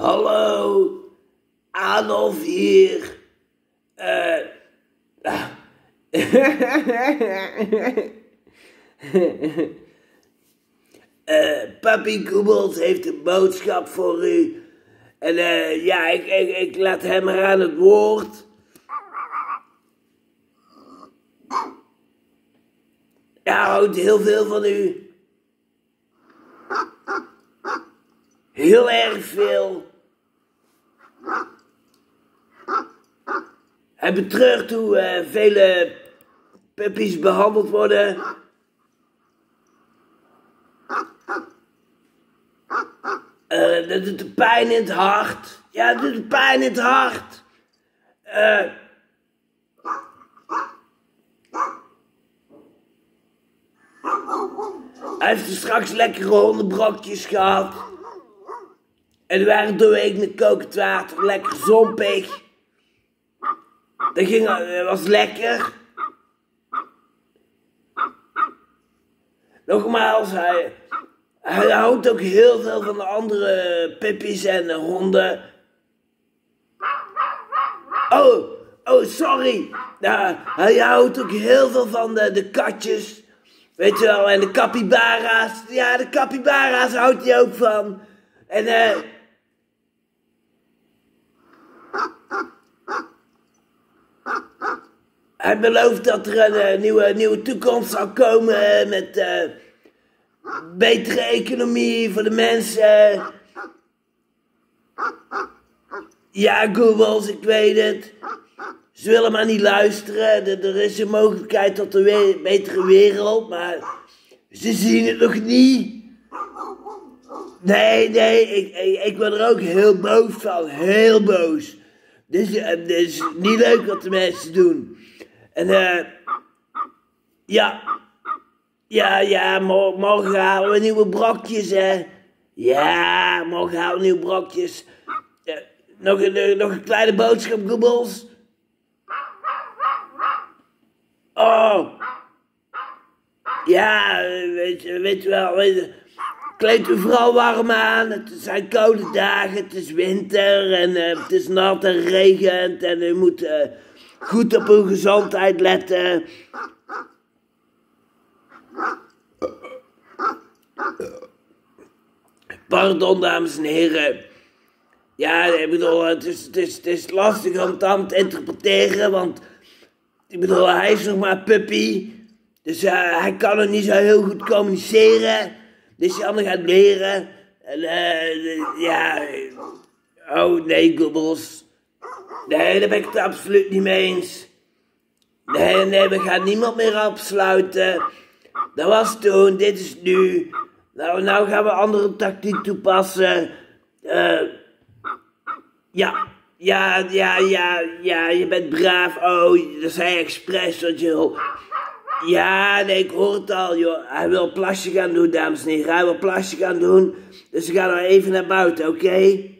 Hallo, Adolf hier. Papi Koebels heeft een boodschap voor u. En ja, ik laat hem maar aan het woord. Hij houdt heel veel van u. Heel erg veel. Hij betreurt hoe vele puppies behandeld worden. Dat doet de pijn in het hart. Ja, dat doet de pijn in het hart. Hij heeft er straks lekkere hondenbrokjes gehad. En die waren doorheen met kokend water, lekker zompig. Dat was lekker. Nogmaals, hij houdt ook heel veel van de andere puppies en honden. Oh, sorry. Nou, hij houdt ook heel veel van de katjes. Weet je wel, en de capybara's. Ja, de capybara's houdt hij ook van. En hij belooft dat er een nieuwe toekomst zal komen met betere economie voor de mensen. Ja, Goebbels, ik weet het. Ze willen maar niet luisteren. Er is een mogelijkheid tot een betere wereld, maar ze zien het nog niet. Nee, ik ben er ook heel boos van. Heel boos. Dus het is niet leuk wat de mensen doen. En ja, morgen halen we nieuwe brokjes, hè. Ja, morgen halen we nieuwe brokjes. Nog een kleine boodschap, Goebbels. Oh. Ja, weet je wel, kleed u vooral warm aan. Het zijn koude dagen, het is winter en het is nat en regent. En u moet goed op uw gezondheid letten. Pardon, dames en heren. Ja, ik bedoel, het is lastig om het aan te interpreteren, want ik bedoel, hij is nog maar puppy. Dus hij kan nog niet zo heel goed communiceren. Dus hij gaat leren. En ja. Oh nee, Goebbels. Nee, daar ben ik het absoluut niet mee eens. Nee, we gaan niemand meer afsluiten. Dat was toen, dit is nu. Nou gaan we andere tactiek toepassen. Ja, je bent braaf. Oh, dat zei expres, want je... Ja, nee, ik hoor het al, joh. Hij wil een plasje gaan doen, dames en heren. Hij wil een plasje gaan doen. Dus we gaan nou even naar buiten, oké?